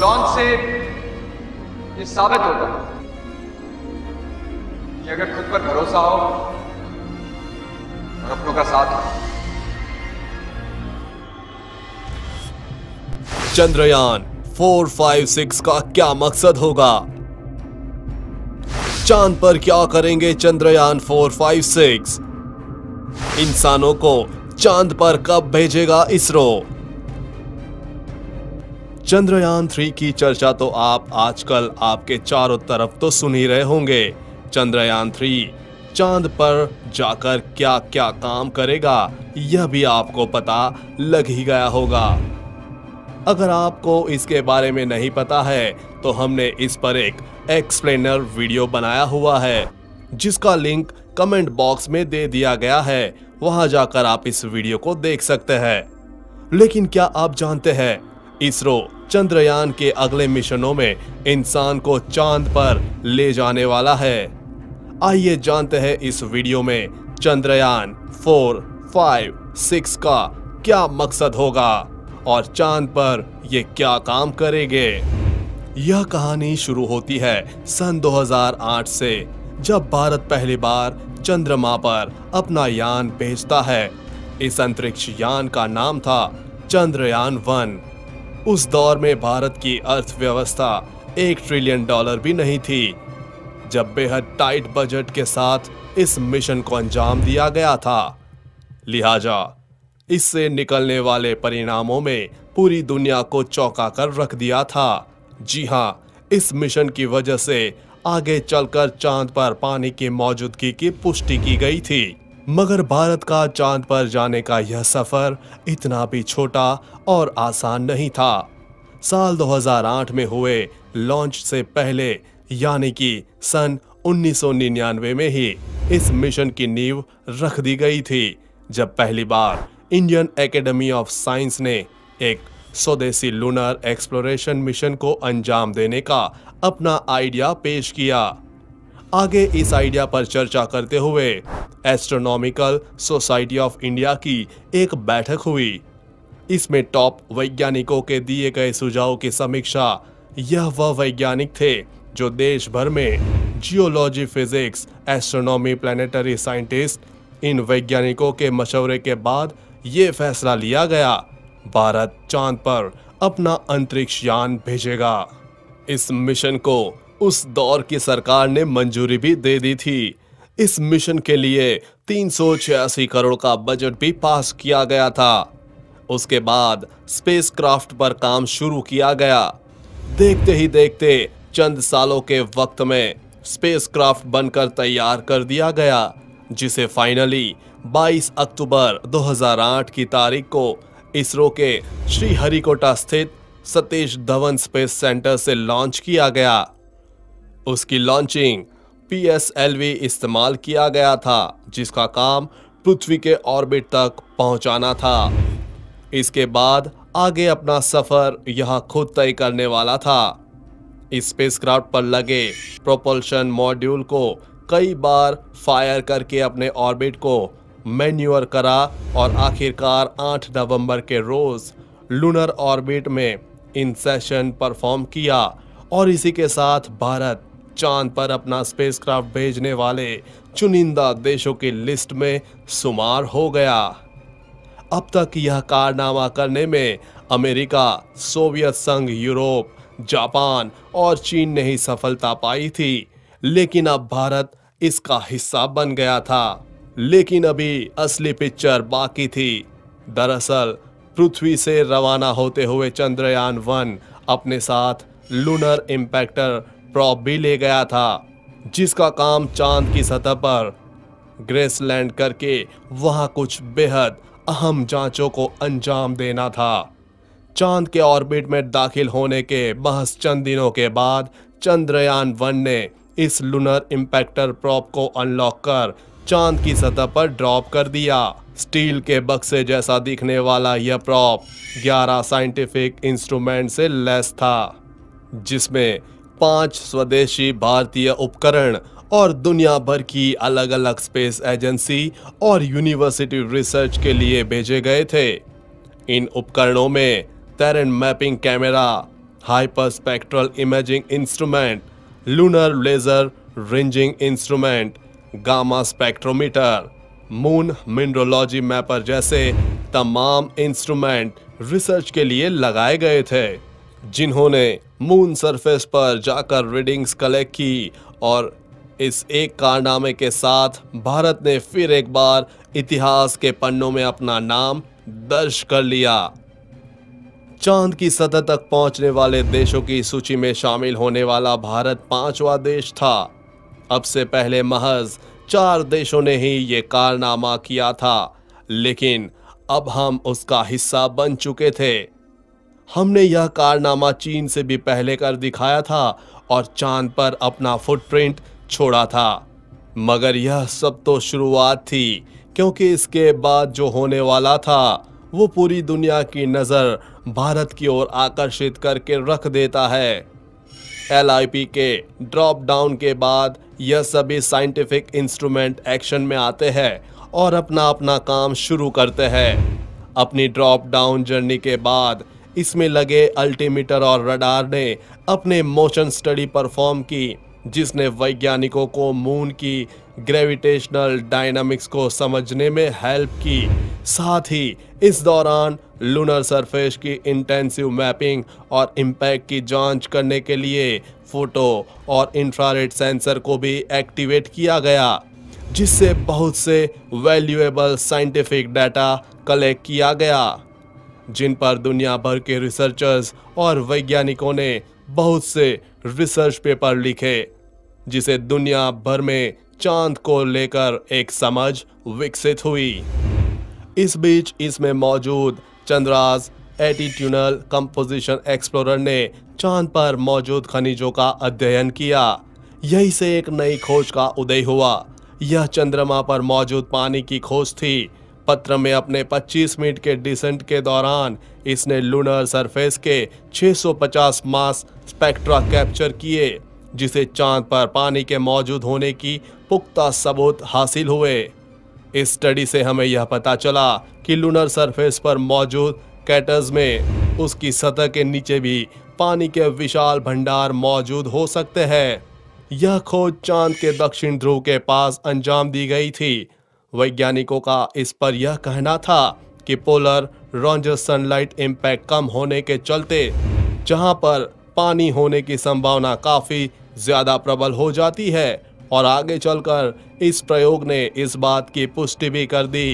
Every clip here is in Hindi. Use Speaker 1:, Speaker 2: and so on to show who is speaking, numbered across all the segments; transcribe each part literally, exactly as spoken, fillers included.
Speaker 1: लॉन्च से ये साबित होता है कि अगर खुद पर भरोसा हो और अपनों का साथ हो।
Speaker 2: चंद्रयान फोर फाइव सिक्स का क्या मकसद होगा? चांद पर क्या करेंगे चंद्रयान फोर फाइव सिक्स? इंसानों को चांद पर कब भेजेगा इसरो? चंद्रयान थ्री की चर्चा तो आप आजकल आपके चारों तरफ तो सुन ही रहे होंगे। चंद्रयान थ्री चांद पर जाकर क्या क्या काम करेगा यह भी आपको पता लग ही गया होगा। अगर आपको इसके बारे में नहीं पता है तो हमने इस पर एक एक्सप्लेनर वीडियो बनाया हुआ है जिसका लिंक कमेंट बॉक्स में दे दिया गया है, वहां जाकर आप इस वीडियो को देख सकते हैं। लेकिन क्या आप जानते हैं इसरो चंद्रयान के अगले मिशनों में इंसान को चांद पर ले जाने वाला है? आइए जानते हैं इस वीडियो में चंद्रयान फोर फाइव सिक्स का क्या मकसद होगा और चांद पर ये क्या काम करेंगे। यह कहानी शुरू होती है सन दो हज़ार आठ से, जब भारत पहली बार चंद्रमा पर अपना यान भेजता है। इस अंतरिक्ष यान का नाम था चंद्रयान वन। उस दौर में भारत की अर्थव्यवस्था एक ट्रिलियन डॉलर भी नहीं थी, जब बेहद टाइट बजट के साथ इस मिशन को अंजाम दिया गया था। लिहाजा इससे निकलने वाले परिणामों में पूरी दुनिया को चौंका कर रख दिया था। जी हाँ, इस मिशन की वजह से आगे चलकर चांद पर पानी की मौजूदगी की पुष्टि की गई थी। मगर भारत का चांद पर जाने का यह सफर इतना भी छोटा और आसान नहीं था। साल दो हज़ार आठ में हुए लॉन्च से पहले यानी कि सन उन्नीस सौ निन्यानवे में ही इस मिशन की नींव रख दी गई थी, जब पहली बार इंडियन एकेडमी ऑफ साइंस ने एक स्वदेशी लूनर एक्सप्लोरेशन मिशन को अंजाम देने का अपना आइडिया पेश किया। आगे इस आइडिया पर चर्चा करते हुए एस्ट्रोनॉमिकल सोसाइटी ऑफ इंडिया की एक बैठक हुई। इसमें टॉप वैज्ञानिकों के दिए गए सुझावों की समीक्षा यह वह वैज्ञानिक थे जो देश भर में geology, physics, astronomy, planetary scientist, इन वैज्ञानिकों के मशवरे के बाद ये फैसला लिया गया, भारत चांद पर अपना अंतरिक्ष यान भेजेगा। इस मिशन को उस दौर की सरकार ने मंजूरी भी दे दी थी। इस मिशन के लिए तीन सौ छियासी करोड़ का बजट भी पास किया गया था। उसके बाद स्पेसक्राफ्ट पर काम शुरू किया गया। देखते ही देखते चंद सालों के वक्त में स्पेसक्राफ्ट बनकर तैयार कर दिया गया, जिसे फाइनली बाईस अक्टूबर दो हज़ार आठ की तारीख को इसरो के श्रीहरिकोटा स्थित सतीश धवन स्पेस सेंटर से लॉन्च किया गया। उसकी launching P S L V इस्तेमाल किया गया था, जिसका काम पृथ्वी के ऑर्बिट तक पहुंचाना था। इसके बाद आगे अपना सफर यहां खुद तय करने वाला था। इस स्पेसक्राफ्ट पर लगे प्रोपल्शन मॉड्यूल को कई बार फायर करके अपने ऑर्बिट को मैन्यूअर करा और आखिरकार आठ नवंबर के रोज लूनर ऑर्बिट में इंसेशन परफॉर्म किया और इसी के साथ भारत चांद पर अपना स्पेसक्राफ्ट भेजने वाले चुनिंदा देशों की लिस्ट में शुमार हो गया। अब तक यह कारनामा करने में अमेरिका, सोवियत संघ, यूरोप, जापान और चीन ने ही सफलता पाई थी, लेकिन अब भारत इसका हिस्सा बन गया था। लेकिन अभी असली पिक्चर बाकी थी। दरअसल पृथ्वी से रवाना होते हुए चंद्रयान वन अपने साथ लूनर इम्पैक्टर प्रॉब भी ले गया था, जिसका काम चांद की सतह पर ग्रेसलैंड करके वहां कुछ बेहद अहम जांचों को अंजाम देना था। चांद के ऑर्बिट में दाखिल होने के महज चंद दिनों के बाद चंद्रयान वन ने इस लूनर इम्पैक्टर प्रॉब को अनलॉक कर चांद की सतह पर ड्रॉप कर दिया। स्टील के बक्से जैसा दिखने वाला यह प्रॉब ग्यारह साइंटिफिक इंस्ट्रूमेंट से लैस था, जिसमें पांच स्वदेशी भारतीय उपकरण और दुनिया भर की अलग अलग स्पेस एजेंसी और यूनिवर्सिटी रिसर्च के लिए भेजे गए थे। इन उपकरणों में terrain mapping camera, hyper spectral imaging instrument, lunar laser ranging instrument, gamma spectrometer, moon mineralogy mapper जैसे तमाम इंस्ट्रूमेंट रिसर्च के लिए लगाए गए थे, जिन्होंने मून सरफेस पर जाकर रीडिंग्स कलेक्ट की। और इस एक कारनामे के साथ भारत ने फिर एक बार इतिहास के पन्नों में अपना नाम दर्ज कर लिया। चांद की सतह तक पहुंचने वाले देशों की सूची में शामिल होने वाला भारत पांचवा देश था। अब से पहले महज चार देशों ने ही ये कारनामा किया था, लेकिन अब हम उसका हिस्सा बन चुके थे। हमने यह कारनामा चीन से भी पहले कर दिखाया था और चांद पर अपना फुटप्रिंट छोड़ा था। मगर यह सब तो शुरुआत थी, क्योंकि इसके बाद जो होने वाला था वो पूरी दुनिया की नज़र भारत की ओर आकर्षित करके रख देता है। एल आई पी के ड्रॉप डाउन के बाद यह सभी साइंटिफिक इंस्ट्रूमेंट एक्शन में आते हैं और अपना अपना काम शुरू करते हैं। अपनी ड्रॉप डाउन जर्नी के बाद इसमें लगे अल्टीमीटर और रडार ने अपने मोशन स्टडी परफॉर्म की, जिसने वैज्ञानिकों को मून की ग्रेविटेशनल डायनामिक्स को समझने में हेल्प की। साथ ही इस दौरान लूनर सरफेस की इंटेंसिव मैपिंग और इम्पैक्ट की जांच करने के लिए फोटो और इंफ्रारेड सेंसर को भी एक्टिवेट किया गया, जिससे बहुत से वैल्यूएबल साइंटिफिक डाटा कलेक्ट किया गया, जिन पर दुनिया भर के रिसर्चर्स और वैज्ञानिकों ने बहुत से रिसर्च पेपर लिखे, जिसे दुनिया भर में चांद को लेकर एक समझ विकसित हुई। इस बीच इसमें मौजूद चंद्रास एटीट्यूनल कंपोजिशन एक्सप्लोरर ने चांद पर मौजूद खनिजों का अध्ययन किया। यही से एक नई खोज का उदय हुआ। यह चंद्रमा पर मौजूद पानी की खोज थी। पत्र में अपने पच्चीस मिनट के डिसेंट के दौरान इसने लूनर सरफेस के छह सौ पचास मास स्पेक्ट्रा कैप्चर किए, जिसे चांद पर पानी के मौजूद होने की पुख्ता सबूत हासिल हुए। इस स्टडी से हमें यह पता चला कि लूनर सरफेस पर मौजूद कैटर्स में उसकी सतह के नीचे भी पानी के विशाल भंडार मौजूद हो सकते हैं। यह खोज चांद के दक्षिण ध्रुव के पास अंजाम दी गई थी। वैज्ञानिकों का इस पर यह कहना था कि पोलर रॉन्जर सनलाइट इम्पैक्ट कम होने के चलते जहां पर पानी होने की संभावना काफी ज्यादा प्रबल हो जाती है, और आगे चलकर इस प्रयोग ने इस बात की पुष्टि भी कर दी।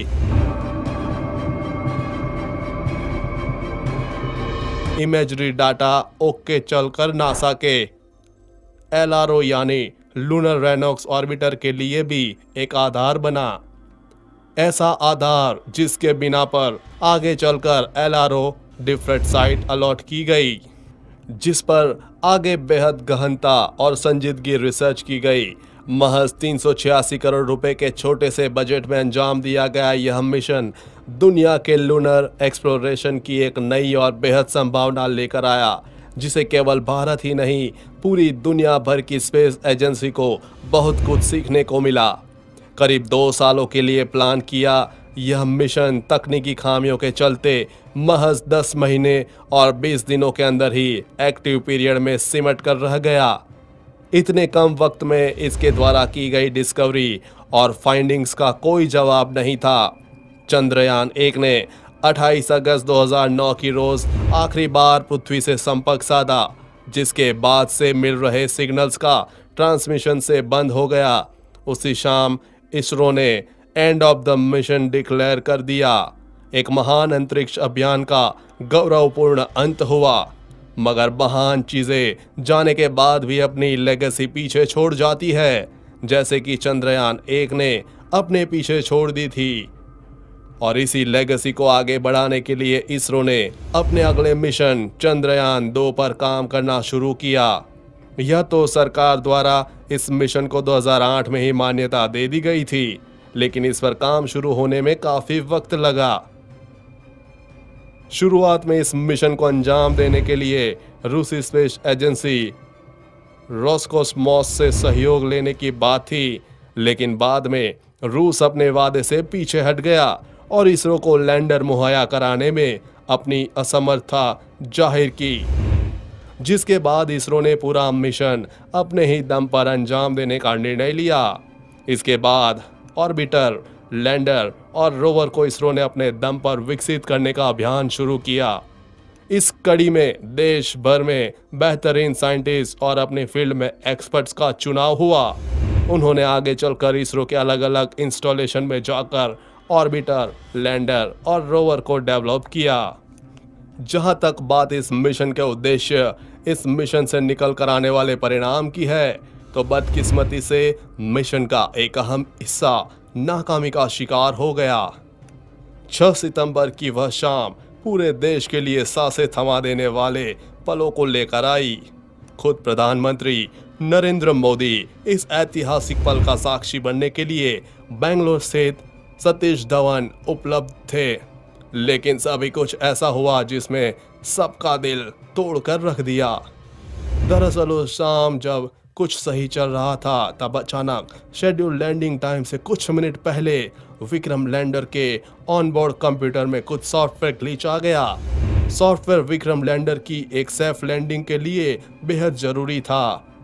Speaker 2: इमेजरी डाटा ओके चलकर नासा के एल आर ओ यानी लूनर रेनॉक्स ऑर्बिटर के लिए भी एक आधार बना। ऐसा आधार जिसके बिना पर आगे चलकर L R O different site allot की गई, जिस पर आगे बेहद गहनता और संजीदगी रिसर्च की गई। महज तीन सौ छियासी करोड़ रुपए के छोटे से बजट में अंजाम दिया गया यह मिशन दुनिया के लूनर एक्सप्लोरेशन की एक नई और बेहद संभावना लेकर आया, जिसे केवल भारत ही नहीं पूरी दुनिया भर की स्पेस एजेंसी को बहुत कुछ सीखने को मिला। करीब दो सालों के लिए प्लान किया यह मिशन तकनीकी खामियों के चलते महज दस महीने और बीस दिनों के अंदर ही एक्टिव पीरियड में सिमट कर रह गया। इतने कम वक्त में इसके द्वारा की गई डिस्कवरी और फाइंडिंग्स का कोई जवाब नहीं था। चंद्रयान एक ने अट्ठाईस अगस्त दो हज़ार नौ की रोज आखिरी बार पृथ्वी से संपर्क साधा, जिसके बाद से मिल रहे सिग्नल्स का ट्रांसमिशन से बंद हो गया। उसी शाम इसरो ने end of the mission declare कर दिया। एक महान अंतरिक्ष अभियान का गौरवपूर्ण अंत हुआ, मगर महान चीजें जाने के बाद भी अपनी लेगेसी पीछे छोड़ जाती है, जैसे कि चंद्रयान एक ने अपने पीछे छोड़ दी थी। और इसी लेगेसी को आगे बढ़ाने के लिए इसरो ने अपने अगले मिशन चंद्रयान दो पर काम करना शुरू किया। यह तो सरकार द्वारा इस मिशन को दो हज़ार आठ में ही मान्यता दे दी गई थी, लेकिन इस पर काम शुरू होने में काफी वक्त लगा। शुरुआत में इस मिशन को अंजाम देने के लिए रूसी स्पेस एजेंसी रोसकोस्मोस से सहयोग लेने की बात थी, लेकिन बाद में रूस अपने वादे से पीछे हट गया और इसरो को लैंडर मुहैया कराने में अपनी असमर्थता जाहिर की। जिसके बाद इसरो ने पूरा मिशन अपने ही दम पर अंजाम देने का निर्णय लिया। इसके बाद ऑर्बिटर, लैंडर और रोवर को इसरो ने अपने दम पर विकसित करने का अभियान शुरू किया। इस कड़ी में देश भर में बेहतरीन साइंटिस्ट और अपने फील्ड में एक्सपर्ट्स का चुनाव हुआ। उन्होंने आगे चलकर इसरो के अलग अलग इंस्टॉलेशन में जाकर ऑर्बिटर, लैंडर और रोवर को डेवलप किया। जहां तक बात इस मिशन के उद्देश्य, इस मिशन से निकल कर आने वाले परिणाम की है, तो बदकिस्मती से मिशन का एक अहम हिस्सा नाकामी का शिकार हो गया। छह सितंबर की वह शाम पूरे देश के लिए सांसें थमा देने वाले पलों को लेकर आई। खुद प्रधानमंत्री नरेंद्र मोदी इस ऐतिहासिक पल का साक्षी बनने के लिए बेंगलोर स्थित सतीश धवन उपलब्ध थे। लेकिन सभी कुछ ऐसा हुआ जिसमें सबका दिल तोड़कर रख दिया। दरअसल उस शाम जब कुछ सही चल रहा था, तब अचानक शेड्यूल लैंडिंग टाइम से कुछ मिनट पहले विक्रम लैंडर के ऑनबोर्ड कंप्यूटर में कुछ सॉफ्टवेयर ग्लिच आ गया। सॉफ्टवेयर विक्रम लैंडर की एक सेफ लैंडिंग के लिए बेहद जरूरी था।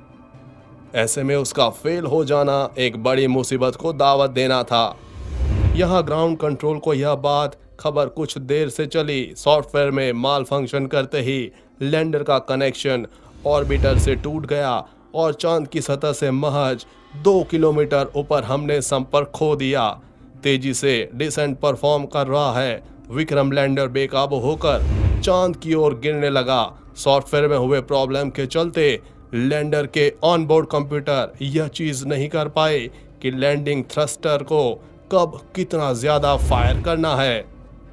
Speaker 2: ऐसे में उसका फेल हो जाना एक बड़ी मुसीबत को दावत देना था। यहाँ ग्राउंड कंट्रोल को यह बात खबर कुछ देर से चली। सॉफ्टवेयर में माल फंक्शन करते ही लैंडर का कनेक्शन ऑर्बिटर से टूट गया और चांद की सतह से महज दो किलोमीटर ऊपर हमने संपर्क खो दिया। तेजी से डिसेंट परफॉर्म कर रहा है विक्रम लैंडर बेकाबू होकर चांद की ओर गिरने लगा। सॉफ्टवेयर में हुए प्रॉब्लम के चलते लैंडर के ऑनबोर्ड कंप्यूटर यह चीज नहीं कर पाए कि लैंडिंग थ्रस्टर को कब कितना ज्यादा फायर करना है,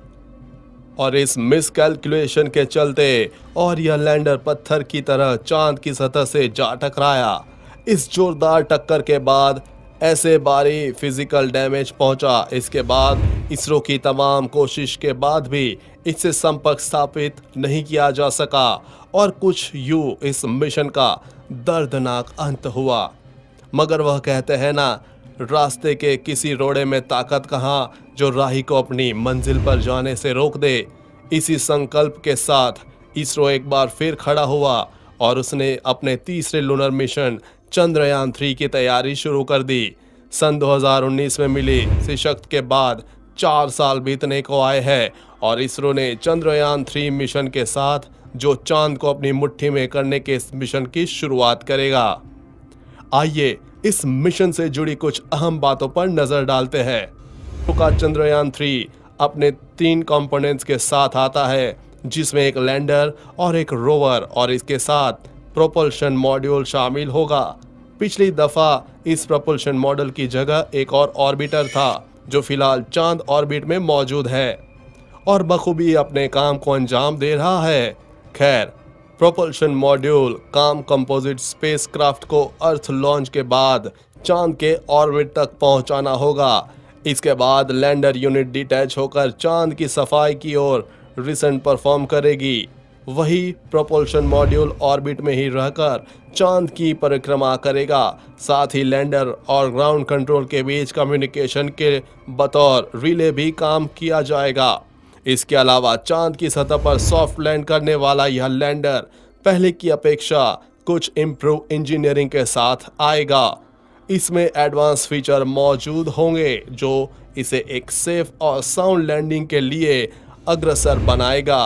Speaker 2: और इस मिसकैलकुलेशन के चलते और यह लैंडर पत्थर की तरह चांद की सतह से जा टकराया। इस जोरदार टक्कर के बाद ऐसे भारी फिजिकल डैमेज पहुंचा। इसके बाद इसरो की तमाम कोशिश के बाद भी इससे संपर्क स्थापित नहीं किया जा सका और कुछ यूं इस मिशन का दर्दनाक अंत हुआ। मगर वह कहते हैं ना, रास्ते के किसी रोड़े में ताकत कहाँ जो राही को अपनी मंजिल पर जाने से रोक दे। इसी संकल्प के साथ इसरो एक बार फिर खड़ा हुआ और उसने अपने तीसरे लूनर मिशन चंद्रयान थ्री की तैयारी शुरू कर दी। सन दो हज़ार उन्नीस में मिली सशक्त के बाद चार साल बीतने को आए हैं और इसरो ने चंद्रयान थ्री मिशन के साथ जो चांद को अपनी मुट्ठी में करने के इस मिशन की शुरुआत करेगा। आइए इस मिशन से जुड़ी कुछ अहम बातों पर नजर डालते हैं। का चंद्रयान थ्री अपने तीन कंपोनेंट्स के साथ आता है, जिसमें एक लैंडर और एक रोवर और इसके साथ प्रोपल्शन मॉड्यूल शामिल होगा। पिछली दफा इस प्रोपल्शन मॉडल की जगह एक और ऑर्बिटर था जो फिलहाल चांद ऑर्बिट में मौजूद है और बखूबी अपने काम को अंजाम दे रहा है। खैर, प्रोपल्शन मॉड्यूल काम कंपोजिट स्पेसक्राफ्ट को अर्थ लॉन्च के बाद चांद के ऑर्बिट तक पहुंचाना होगा। इसके बाद लैंडर यूनिट डिटैच होकर चांद की सफाई की ओर रिसेंट परफॉर्म करेगी। वही प्रोपल्शन मॉड्यूल ऑर्बिट में ही रहकर चांद की परिक्रमा करेगा। साथ ही लैंडर और ग्राउंड कंट्रोल के बीच कम्युनिकेशन के बतौर रिले भी काम किया जाएगा। इसके अलावा चांद की सतह पर सॉफ्ट लैंड करने वाला यह लैंडर पहले की अपेक्षा कुछ इम्प्रूव इंजीनियरिंग के साथ आएगा। इसमें एडवांस फीचर मौजूद होंगे जो इसे एक सेफ और साउंड लैंडिंग के लिए अग्रसर बनाएगा।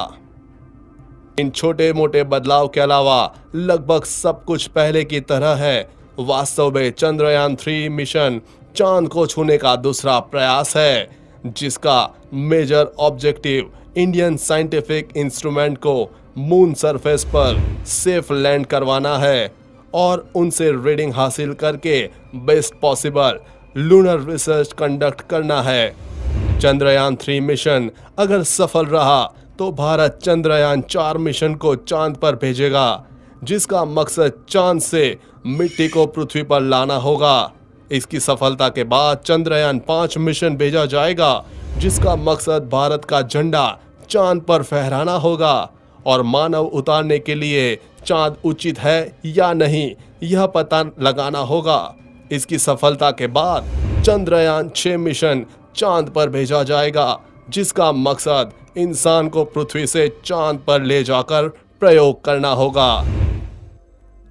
Speaker 2: इन छोटे मोटे बदलाव के अलावा लगभग सब कुछ पहले की तरह है। वास्तव में चंद्रयान थ्री मिशन चांद को छूने का दूसरा प्रयास है, जिसका major objective Indian scientific instrument को मून सरफेस पर सेफ लैंड करवाना है और उनसे रीडिंग हासिल करके best possible lunar research conduct करना है। चंद्रयान थ्री मिशन अगर सफल रहा तो भारत चंद्रयान चार मिशन को चांद पर भेजेगा, जिसका मकसद चांद से मिट्टी को पृथ्वी पर लाना होगा। इसकी सफलता के बाद चंद्रयान पाँच मिशन भेजा जाएगा, जिसका मकसद भारत का झंडा चांद पर फहराना होगा और मानव उतारने के लिए चांद उचित है या नहीं यह पता लगाना होगा। इसकी सफलता के बाद चंद्रयान छह मिशन चांद पर भेजा जाएगा, जिसका मकसद इंसान को पृथ्वी से चांद पर ले जाकर प्रयोग करना होगा।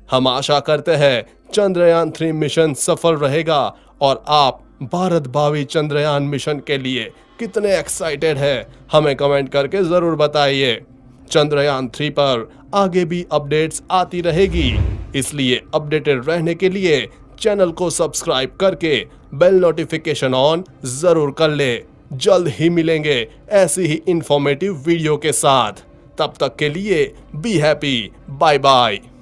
Speaker 2: हम आशा करते हैं चंद्रयान थ्री मिशन सफल रहेगा और आप भारत भावी चंद्रयान मिशन के लिए कितने एक्साइटेड है हमें कमेंट करके जरूर बताइए। चंद्रयान थ्री पर आगे भी अपडेट्स आती रहेगी, इसलिए अपडेटेड रहने के लिए चैनल को सब्सक्राइब करके बेल नोटिफिकेशन ऑन जरूर कर ले। जल्द ही मिलेंगे ऐसी ही इंफॉर्मेटिव वीडियो के साथ। तब तक के लिए बी हैप्पी, बाय बाय।